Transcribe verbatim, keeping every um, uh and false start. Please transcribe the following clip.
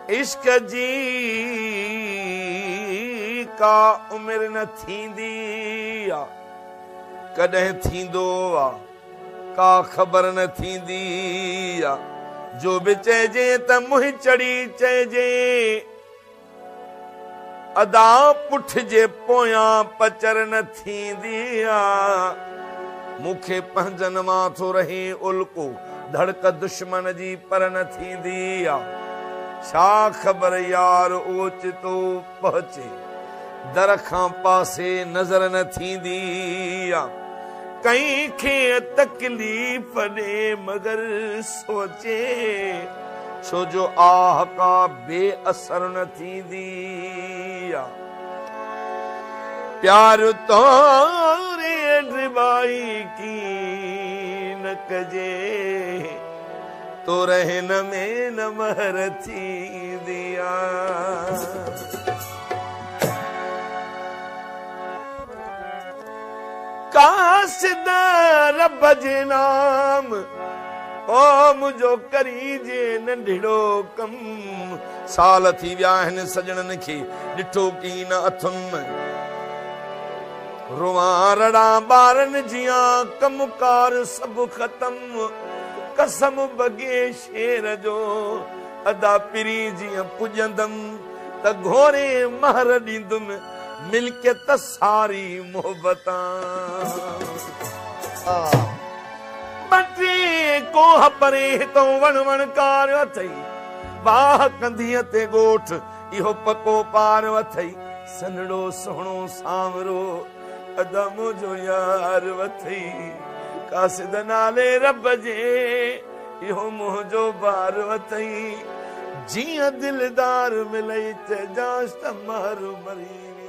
इश्क जी का उम्र न थींदी आ, कॾहिं थींदो आ का ख़बर न थींदी आ। जो बि चइजे त मुंहुं चढ़ी चइजे, अदा पुठ जे पोयां पचर न थींदी आ। मूंखे पंहिंजनि मां थो रहे उल्को, धड़क दुश्मन जी पर न थींदी आ। छा ख़बर यार ओचितो पहुचे, दर खां पासे नज़र न थींदी आ। कहीं खे तकलीफ़ ॾे मगर सोचे, छो जो आह का बेअसर न थींदी आ। प्यार तोरे ड्रिबाई की न कजे, तो रहन में न महर थींदी आ। कासिद रब जे नाम ओ मुझो करी जे नंढड़ो कम। साल थी विया आहिनि सजणनि खे ॾिठो की न अथुम, रुआ रड़ा ॿारनि जियां कमकार सभु ख़तम। कसम बगे शेर जो अदा पिरी जीअं पुॼंदमि त घोरे महर ॾींदुमि मिल्कियत सारी मोहबतां। बटे कोह परे हितो वण वणकार अथई, बाह कंधीअ ते ॻोठ इहो पको पार अथई। सनड़ो सुहिणो सांवरो अदा मुंहिंजो यार अथई। कासिद नाले रब जे इहो मुंहिंजो बार अथई। जीअं दिलदार मिलई चइजांसि त महर मरी